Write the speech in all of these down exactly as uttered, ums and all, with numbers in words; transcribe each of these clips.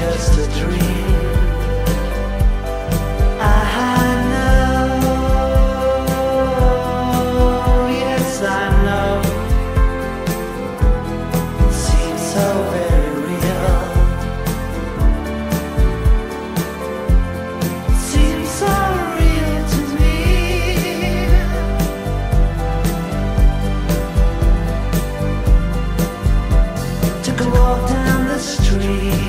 just a dream. I know, yes I know. It seems so very real. It seems so real to me. Took a walk down the street.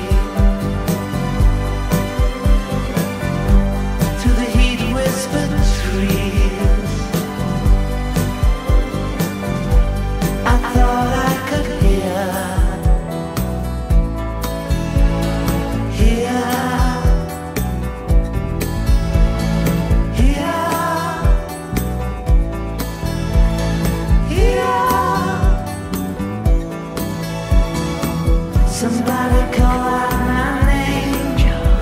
Somebody call out my name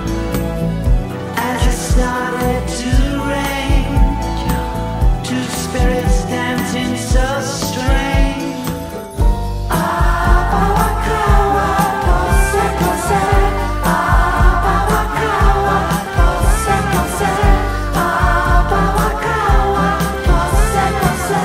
as it started to rain. Two spirits dancing so strange. Abawakawa, pose, pose. Abawakawa, pose, pose. Abawakawa, pose, pose.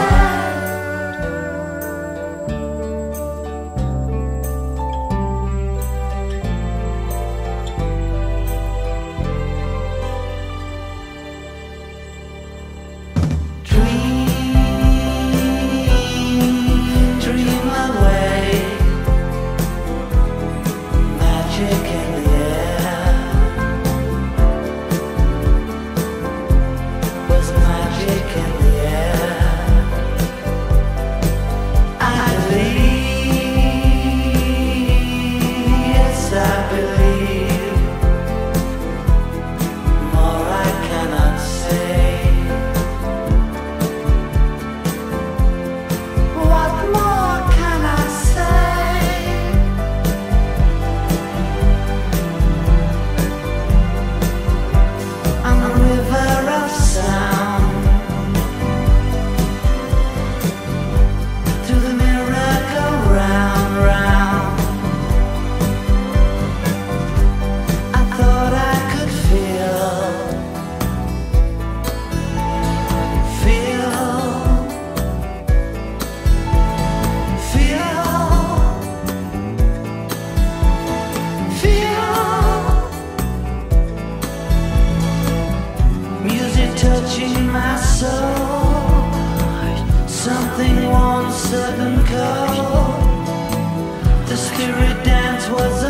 Touching my soul, something warm, certain cold. The spirit dance was